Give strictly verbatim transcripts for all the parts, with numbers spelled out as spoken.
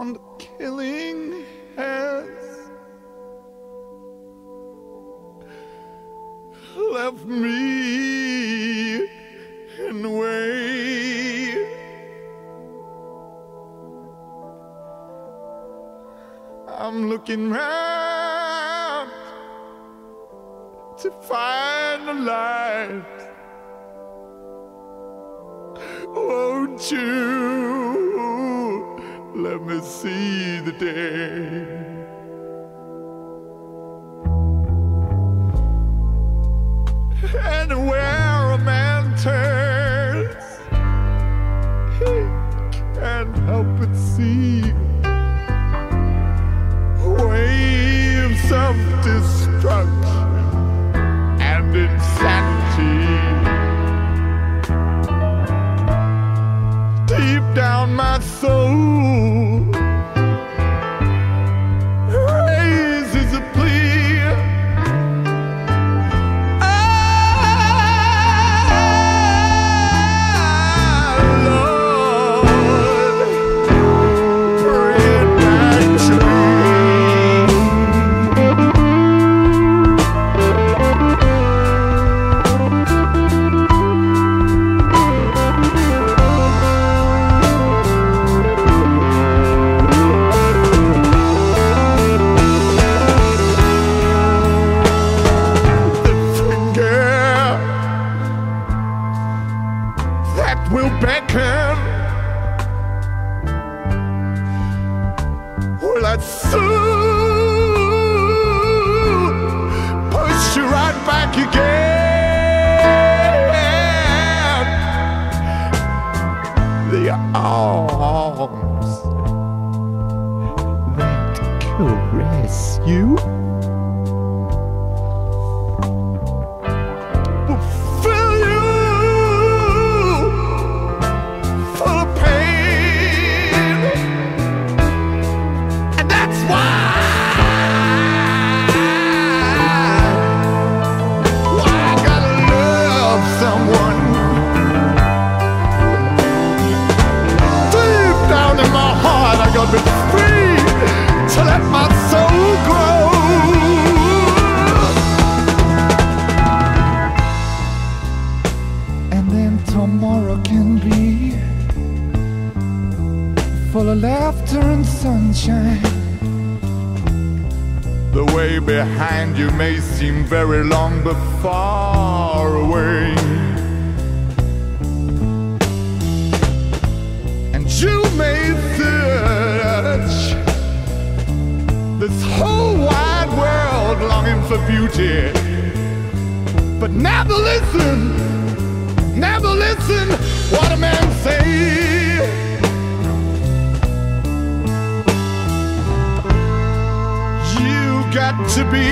on killing has left me in the way. I'm looking round to find the light. Won't you let me see the day? And where a man turns, he can't help but see waves of destruction and insanity. Deep down my soul raises a plea. Ah, Lord, bring it back to me. Will beckon, will I soon push you right back again? The arms that caress you will fill you full of pain, and that's why, why I gotta love someone. Deep down in my heart, I gotta be free to let my soul grow. And then tomorrow can be full of laughter and sunshine. The way behind you may seem very long but far away, and you may search this whole wide world longing for beauty, but never listen, never listen what a man say. Got to be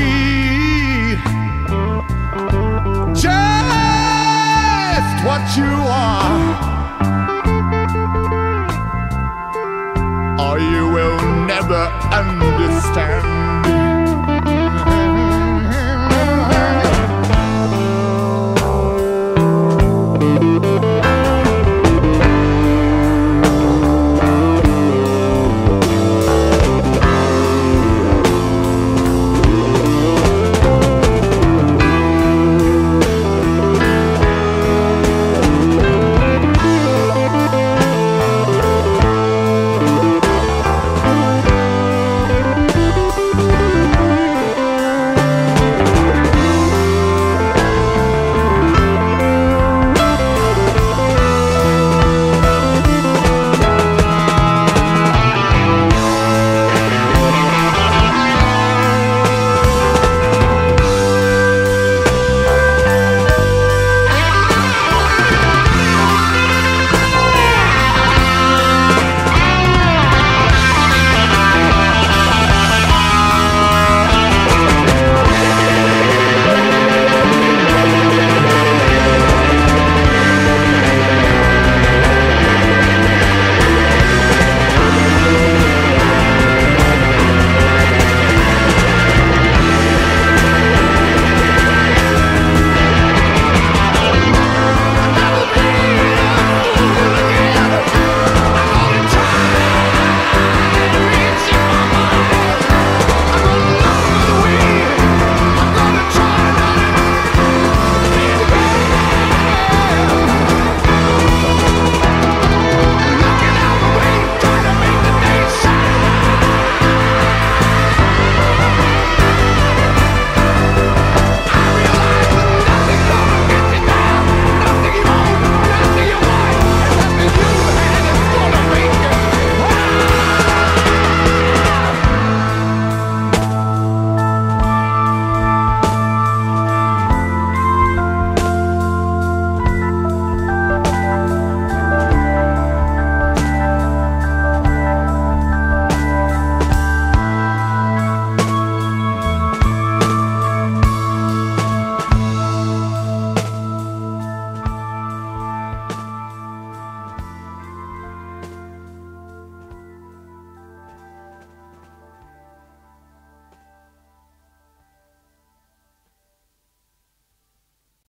just what you are, or you will never understand.